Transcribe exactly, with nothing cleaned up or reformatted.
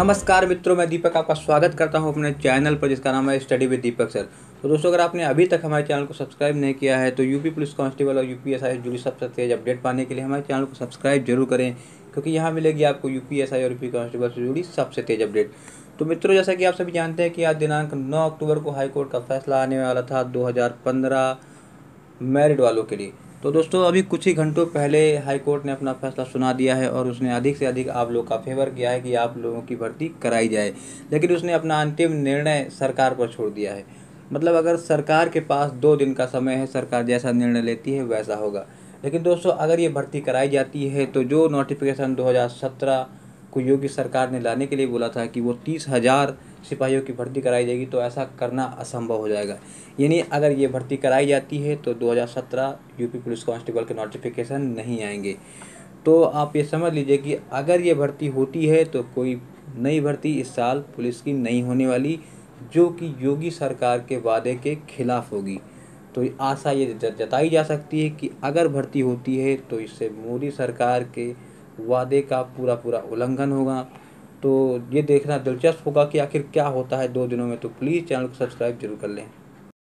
नमस्कार मित्रों, मैं दीपक आपका स्वागत करता हूं अपने चैनल पर जिसका नाम है स्टडी विद दीपक सर। तो दोस्तों, अगर आपने अभी तक हमारे चैनल को सब्सक्राइब नहीं किया है तो यूपी पुलिस कांस्टेबल और यूपीएसआई से जुड़ी सबसे तेज अपडेट पाने के लिए हमारे चैनल को सब्सक्राइब जरूर करें, क्योंकि यहाँ मिलेगी आपको यूपीएसआई और यूपी कांस्टेबल से जुड़ी सबसे तेज अपडेट। तो मित्रों, जैसा कि आप सभी जानते हैं कि आज दिनांक नौ अक्टूबर को हाईकोर्ट का फैसला आने वाला था दो हज़ार पंद्रह मैरिड वालों के लिए। तो दोस्तों, अभी कुछ ही घंटों पहले हाई कोर्ट ने अपना फैसला सुना दिया है और उसने अधिक से अधिक आप लोग का फेवर किया है कि आप लोगों की भर्ती कराई जाए। लेकिन उसने अपना अंतिम निर्णय सरकार पर छोड़ दिया है। मतलब अगर सरकार के पास दो दिन का समय है, सरकार जैसा निर्णय लेती है वैसा होगा। लेकिन दोस्तों, अगर ये भर्ती कराई जाती है तो जो नोटिफिकेशन दो हज़ार सत्रह को योगी सरकार ने लाने के लिए बोला था कि वो तीस हज़ार सिपाहियों की भर्ती कराई जाएगी, तो ऐसा करना असंभव हो जाएगा। यानी अगर ये भर्ती कराई जाती है तो दो हज़ार सत्रह यूपी पुलिस कांस्टेबल के नोटिफिकेशन नहीं आएंगे। तो आप ये समझ लीजिए कि अगर ये भर्ती होती है तो कोई नई भर्ती इस साल पुलिस की नहीं होने वाली, जो कि योगी सरकार के वादे के खिलाफ होगी। तो आशा ये जताई जा सकती है कि अगर भर्ती होती है तो इससे मोदी सरकार के वादे का पूरा पूरा उल्लंघन होगा। तो ये देखना दिलचस्प होगा कि आखिर क्या होता है दो दिनों में। तो प्लीज़ चैनल को सब्सक्राइब जरूर कर लें।